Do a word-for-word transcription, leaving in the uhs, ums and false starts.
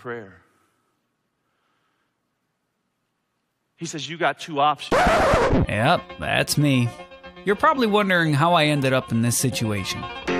prayer. He says, you got two options. Yep, that's me. You're probably wondering how I ended up in this situation.